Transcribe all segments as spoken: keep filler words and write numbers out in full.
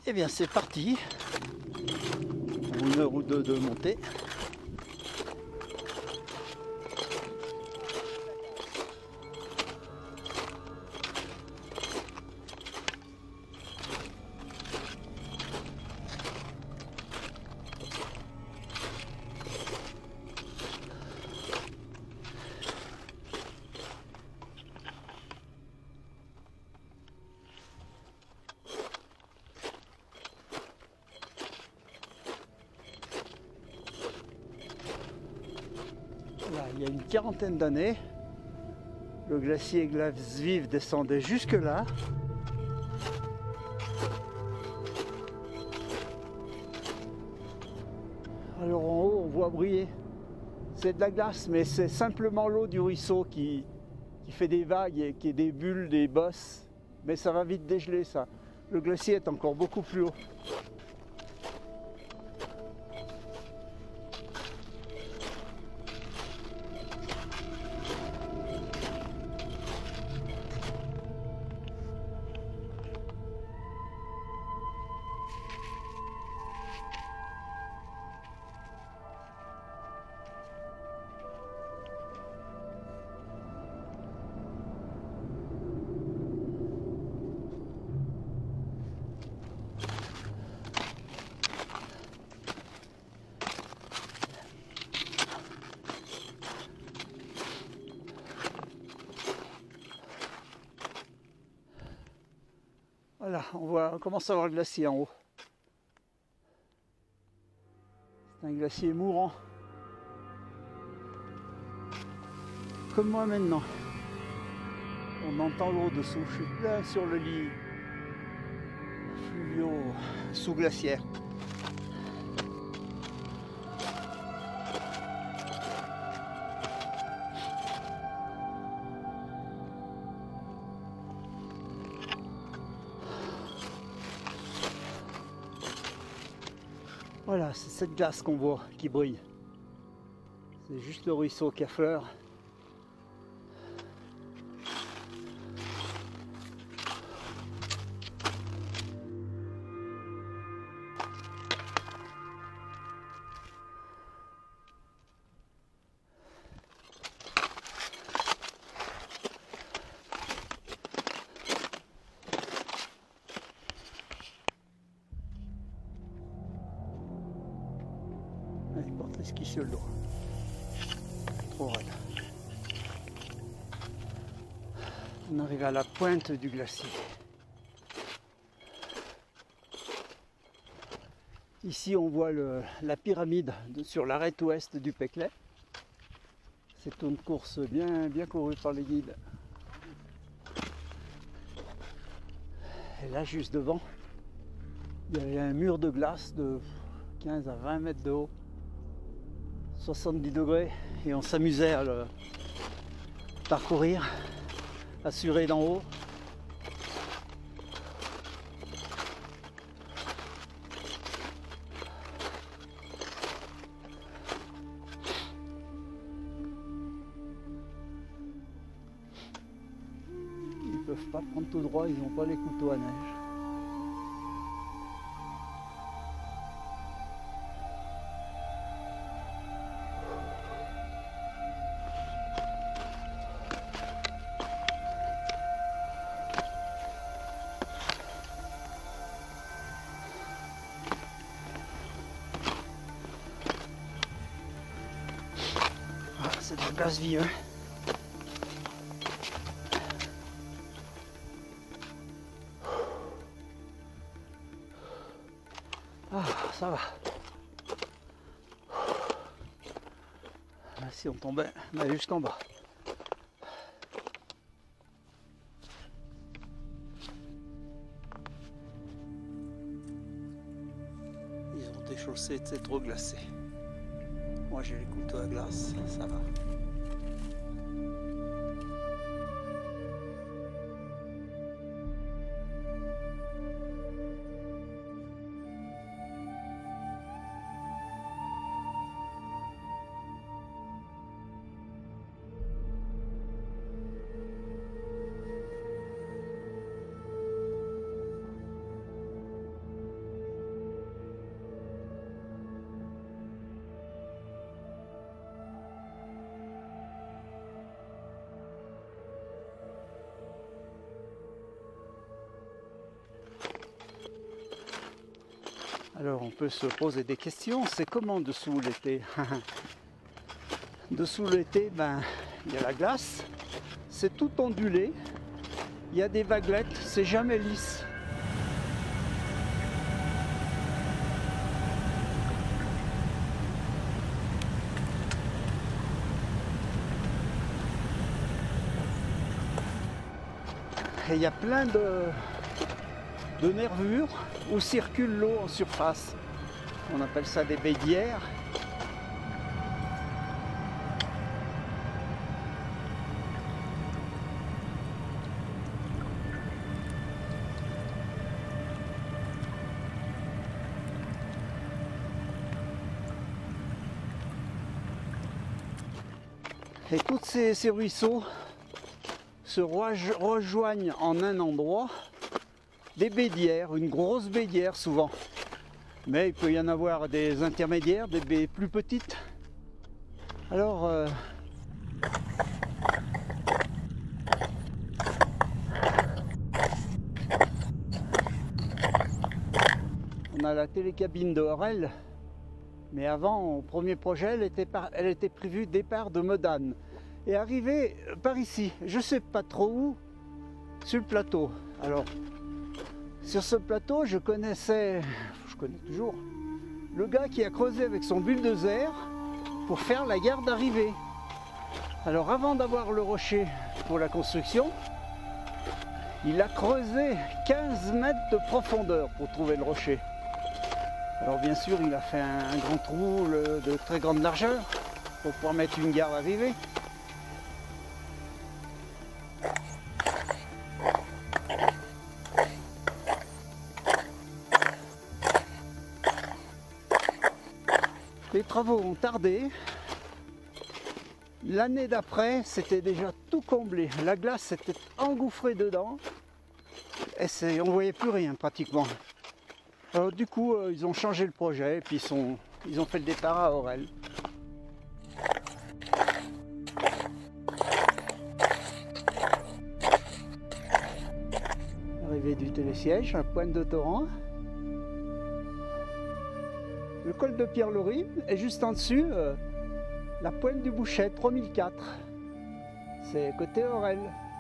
Et bien c'est parti pour une heure ou deux de montée. Là, il y a une quarantaine d'années, le glacier Glasviv descendait jusque là. Alors en haut, on voit briller. C'est de la glace, mais c'est simplement l'eau du ruisseau qui, qui fait des vagues et qui est des bulles, des bosses. Mais ça va vite dégeler, ça. Le glacier est encore beaucoup plus haut. Voilà, on, voit, on commence à voir le glacier en haut. C'est un glacier mourant. Comme moi maintenant. On entend l'eau dessous. Je suis là sur le lit fluvio sous-glaciaire. Voilà, c'est cette glace qu'on voit qui brille. C'est juste le ruisseau qui affleure. Il porte les skis sur le dos. Trop raide. On arrive à la pointe du glacier. Ici on voit le, la pyramide de, sur l'arête ouest du Peclet. C'est une course bien, bien courue par les guides. Et là juste devant, il y avait un mur de glace de quinze à vingt mètres de haut. soixante-dix degrés, et on s'amusait à le parcourir, assuré d'en haut. Ils ne peuvent pas prendre tout droit, ils n'ont pas les couteaux à neige. C'est de la glace vive. Ah, ça va. Là, si on tombait, on allait jusqu'en bas. Ils ont été chaussés, c'est trop glacé. Moi j'ai les couteaux à glace, ça va. Alors on peut se poser des questions, c'est comment dessous l'été? Dessous l'été, ben, il y a la glace, c'est tout ondulé, il y a des vaguelettes, c'est jamais lisse. Et il y a plein de, de nervures où circule l'eau en surface. On appelle ça des bédières. Et tous ces, ces ruisseaux se rejoignent en un endroit, des bédières, une grosse bédière souvent. Mais il peut y en avoir des intermédiaires, des baies plus petites. Alors, euh, on a la télécabine de Orel, mais avant, au premier projet, elle était, par, elle était prévue départ de Modane. Et arrivé par ici, je ne sais pas trop où, sur le plateau. Alors, sur ce plateau, je connaissais, je connais toujours, le gars qui a creusé avec son bulldozer pour faire la gare d'arrivée. Alors, avant d'avoir le rocher pour la construction, il a creusé quinze mètres de profondeur pour trouver le rocher. Alors, bien sûr, il a fait un grand trou de très grande largeur pour pouvoir mettre une gare d'arrivée. Les travaux ont tardé. L'année d'après, c'était déjà tout comblé. La glace s'était engouffrée dedans et on ne voyait plus rien pratiquement. Alors du coup, euh, ils ont changé le projet et puis ils, sont, ils ont fait le départ à Orel. Arrivée du télésiège, la pointe de Torrent. Le col de Pierre-Laury et juste en dessus, euh, la pointe du Bouchet, trois mille quatre. C'est côté Orel.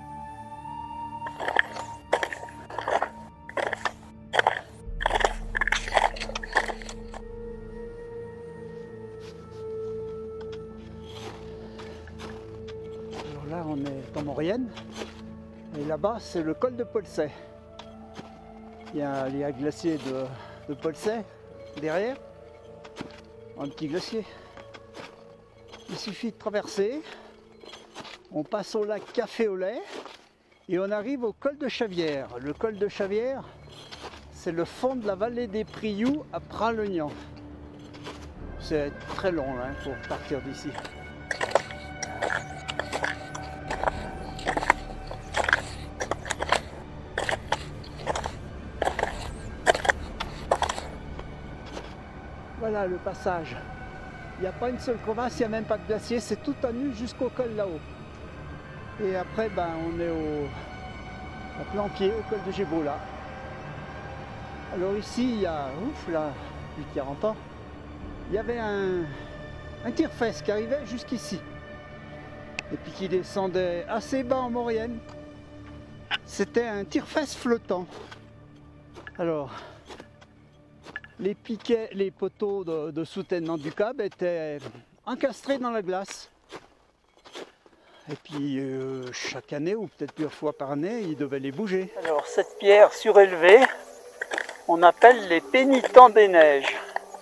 Alors là, on est en Maurienne. Et là-bas, c'est le col de Polsay. Il y a, il y a un glacier de, de Polsay derrière. Un petit glacier. Il suffit de traverser, on passe au lac Café au lait et on arrive au col de Chavière. Le col de Chavière, c'est le fond de la vallée des Prioux à Pralognan. C'est très long là, pour partir d'ici. Voilà le passage. Il n'y a pas une seule crevasse, il n'y a même pas de glacier, c'est tout à nu jusqu'au col là-haut. Et après, ben, on est au à plein pied, au col de Gébaud là. Alors ici, il y a, ouf là, depuis quarante ans, il y avait un, un tire-fesse qui arrivait jusqu'ici. Et puis qui descendait assez bas en Maurienne. C'était un tire-fesse flottant. Alors, les piquets, les poteaux de, de soutènement du câble étaient encastrés dans la glace. Et puis euh, chaque année, ou peut-être plusieurs fois par année, ils devaient les bouger. Alors cette pierre surélevée, on appelle les pénitents des neiges.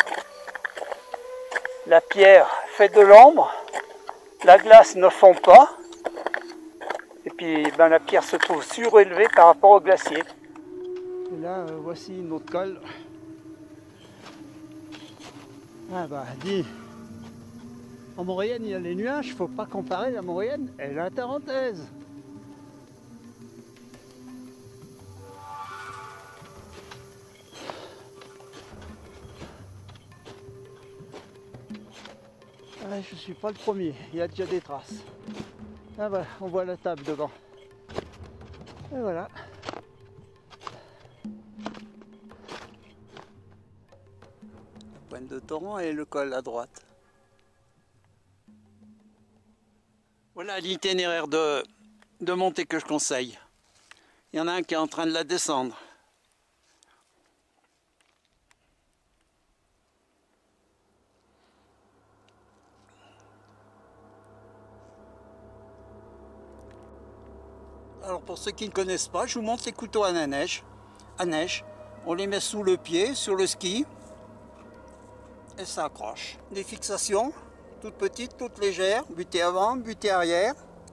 La pierre fait de l'ombre, la glace ne fond pas, et puis ben, la pierre se trouve surélevée par rapport au glacier. Et là, euh, voici une autre colle. Ah bah, dis, en Maurienne il y a les nuages, il ne faut pas comparer la Maurienne et la Tarentaise. Ah, je ne suis pas le premier, il y a déjà des traces. Ah bah, on voit la table devant. Et voilà. pointe de torrent et le col à droite. Voilà l'itinéraire de, de montée que je conseille. Il y en a un qui est en train de la descendre. Alors pour ceux qui ne connaissent pas, je vous montre les couteaux à neige. À neige. On les met sous le pied, sur le ski. Et ça accroche. Des fixations, toutes petites, toutes légères. Butée avant, butée arrière.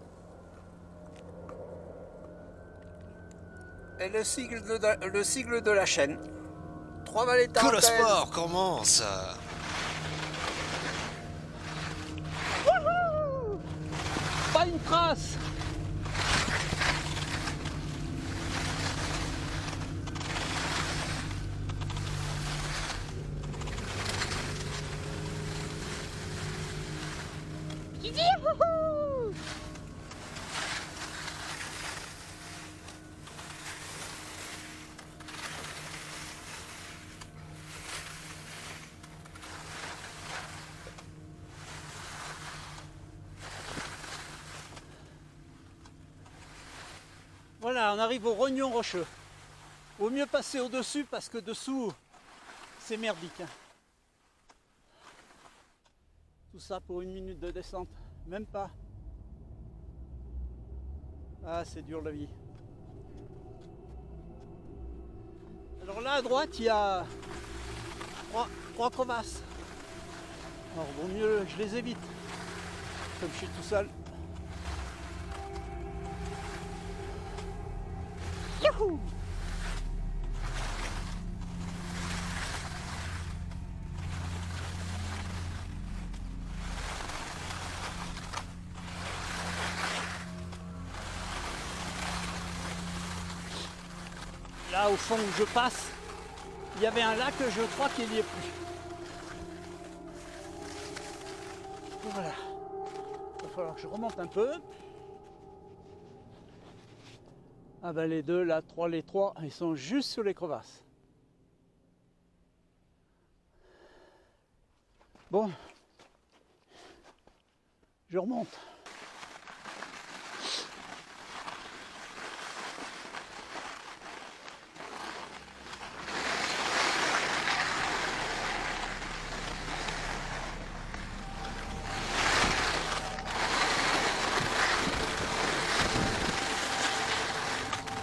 Et le sigle de, le sigle de la chaîne. Trois balais Que le sport commence. Wouhou! Pas une trace. Youhou! Voilà, on arrive au rognon rocheux. Vaut mieux passer au-dessus parce que dessous, c'est merdique. Hein. Tout ça pour une minute de descente, même pas. Ah, c'est dur la vie. Alors là à droite, il y a trois, trois crevasses. Alors vaut mieux, je les évite. Comme je suis tout seul. Youhou! Là au fond où je passe, il y avait un lac, je crois qu'il n'y est plus. Voilà. Il va falloir que je remonte un peu. Ah ben les deux, là, trois, les trois, ils sont juste sur les crevasses. Bon, je remonte.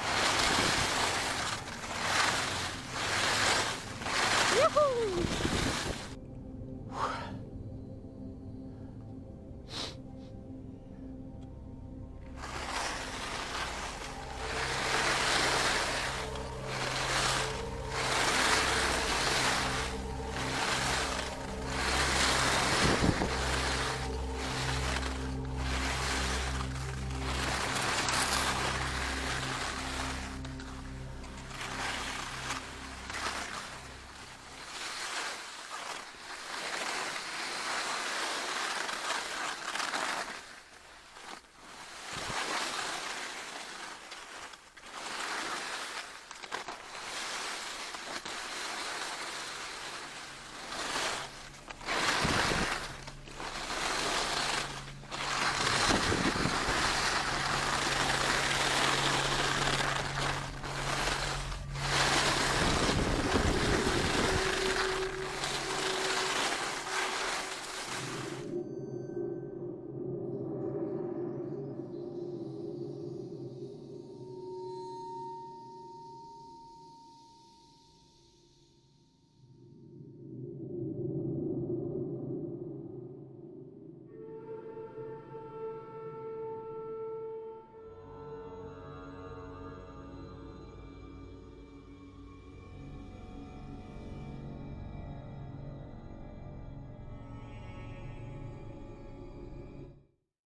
Youhou!